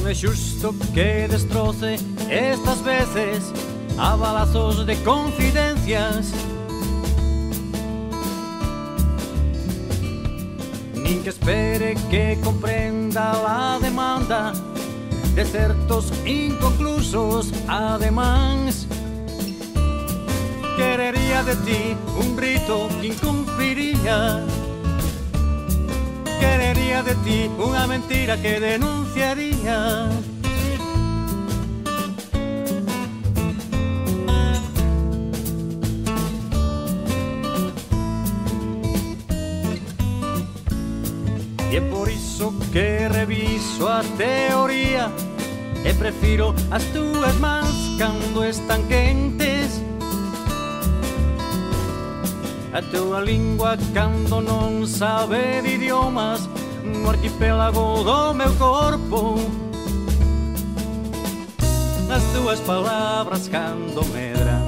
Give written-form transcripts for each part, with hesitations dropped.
é xusto que destroce estas veces a balazos de confidencias, nin que espere que comprenda a demanda de certos inconclusos ademáns. Querería de ti un rito que incumpliría, querería de ti unha mentira que denunciaría. E é por iso que reviso a teoría e prefiro as túas mans cando están quentes, a tua lingua cando non sabe de idiomas, no arquipélago do meu corpo, as tuas palabras cando medran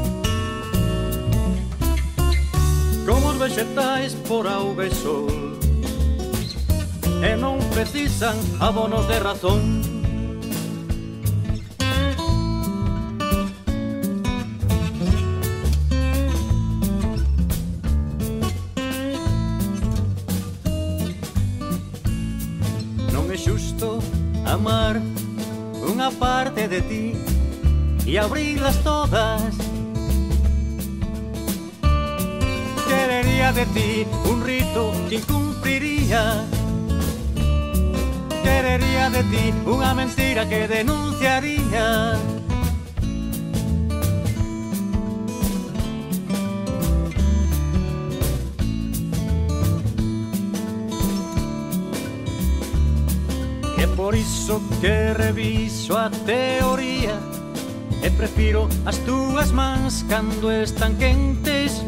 como os vegetais por auga e sol, e non precisan abonos de razón. Amar unha parte de ti e abrirlas todas. Querería de ti un rito que incumpliría, querería de ti unha mentira que denunciaría. E por iso que reviso a teoría e prefiro as túas mans cando están quentes,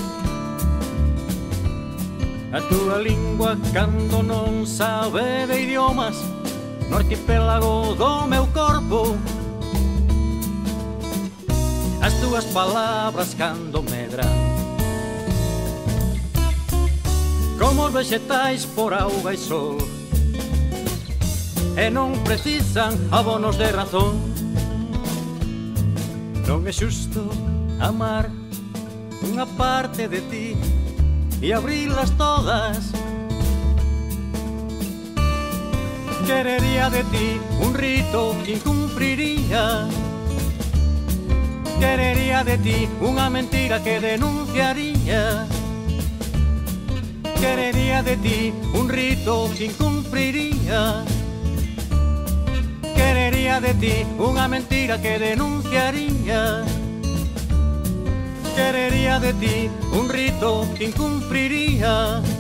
a túa lingua cando non sabe de idiomas, no arquipélago do meu corpo, as túas palabras cando medran como os vegetais por auga e sol, e non precisan abonos de razón. Non é xusto amar unha parte de ti e abrirlas todas. Querería de ti un rito que incumpliría, querería de ti unha mentira que denunciaría, querería de ti un rito que incumpliría, querería de ti unha mentira que denunciaría, querería de ti un rito que incumpliría,